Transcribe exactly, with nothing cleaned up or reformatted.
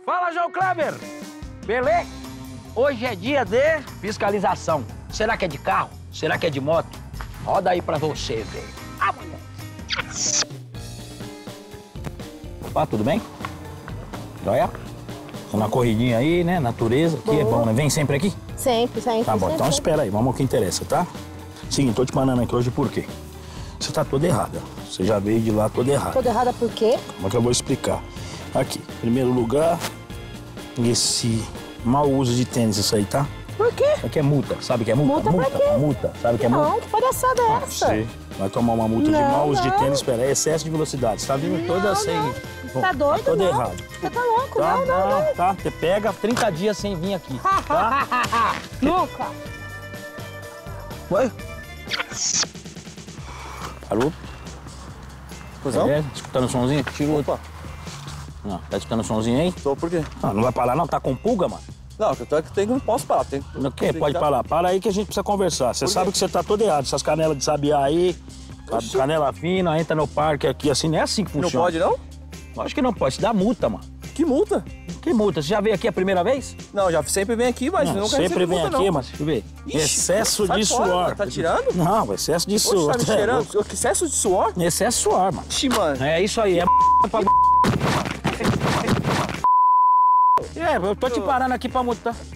Fala, João Kleber! Beleza? Hoje é dia de fiscalização. Será que é de carro? Será que é de moto? Roda aí pra você, velho. Ah, mulher! Opa, tudo bem? Joia? Tô na corridinha aí, né? Natureza, aqui é bom, né? Vem sempre aqui? Sempre, sempre. Tá bom, sempre. então espera aí, vamos ao que interessa, tá? Seguinte, tô te mandando aqui hoje por quê? Você tá toda errada. Você já veio de lá toda errada. Toda errada por quê? Como é que eu vou explicar? Aqui, primeiro lugar, esse mau uso de tênis, isso aí, tá? Por quê? Isso aqui é multa, sabe o que é multa? Multa pra quê? Multa, sabe o que é multa? Não, que palhaçada é essa? Você vai tomar uma multa Não, de mau uso de não. tênis, espera, é excesso de velocidade. Você tá vindo toda Não, sem... não. Bom, Tá doido, Tá todo não. errado. Você tá louco? Tá, não, não, não. tá. Você pega trinta dias sem vir aqui, tá? Nunca. Oi? Alô? Cusão? É, escutando o somzinho? Tira o... Opa. Não, tá escutando o somzinho aí? Tô, por quê? Ah, não vai parar não? Tá com pulga, mano? Não, eu tô aqui, tem, não posso parar. Tem, O quê? tem Pode que- parar. Para aí que a gente precisa conversar. Você Por sabe quê? que você tá todo errado. Essas canelas de sabiá aí, Oxi. canela fina, entra no parque aqui, assim, não é assim que Não funciona. pode, não? Acho que não pode. Se dá multa, mano. Que multa? Que multa? Você já veio aqui a primeira vez? Não, já sempre vem aqui, mas Não, nunca sempre recebi vem multa, aqui, não. mas deixa eu ver. Ixi, excesso sai de fora, suor. mano. Tá tirando? Não, excesso de Oxe, suor. tá me tu é cheirando? louco. Que excesso de suor? Excesso de suor, mano. Ixi, mano. É isso aí, é pra... É, eu tô te parando aqui pra multar.